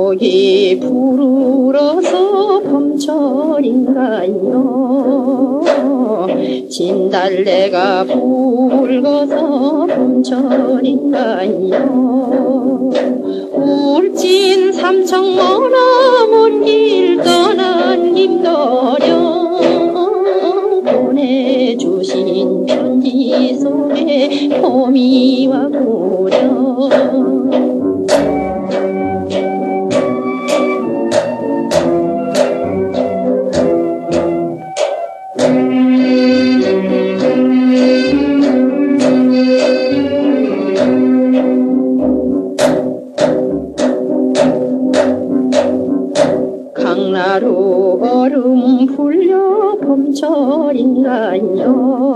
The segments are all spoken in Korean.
목이 부르러서 봄철인가요? 진달래가 붉어서 봄철인가요? 울진 삼청 머나먼 길 떠난 김도령 보내주신 편지 속에 봄이 와구려. 강나루 얼음 풀려 봄철인가요?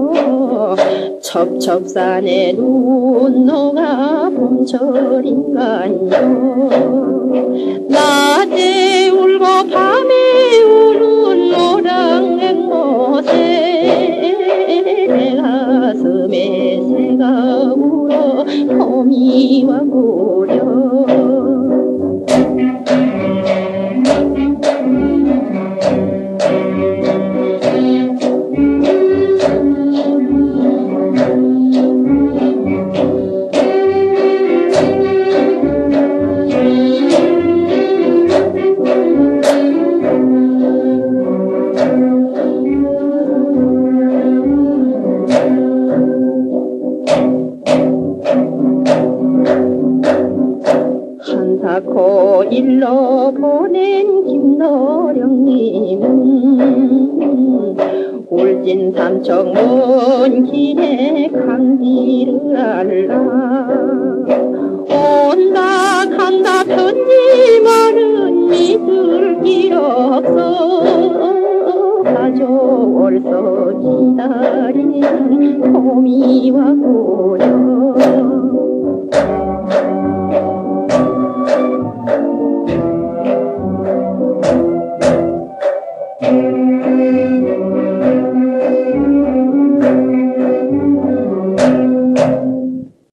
첩첩산에 눈 녹아 봄철인가요? 낮에 울고 밤에 우는 노랑앵못에 내 가슴에 새가 울어 봄이 와구려. 한사코 일러 보낸 김노령님은 울진 삼청 먼 길에 강길을 알라 온다 간다 편지만은 믿을 길 없어 가져올서 기다리는 봄이 와구려.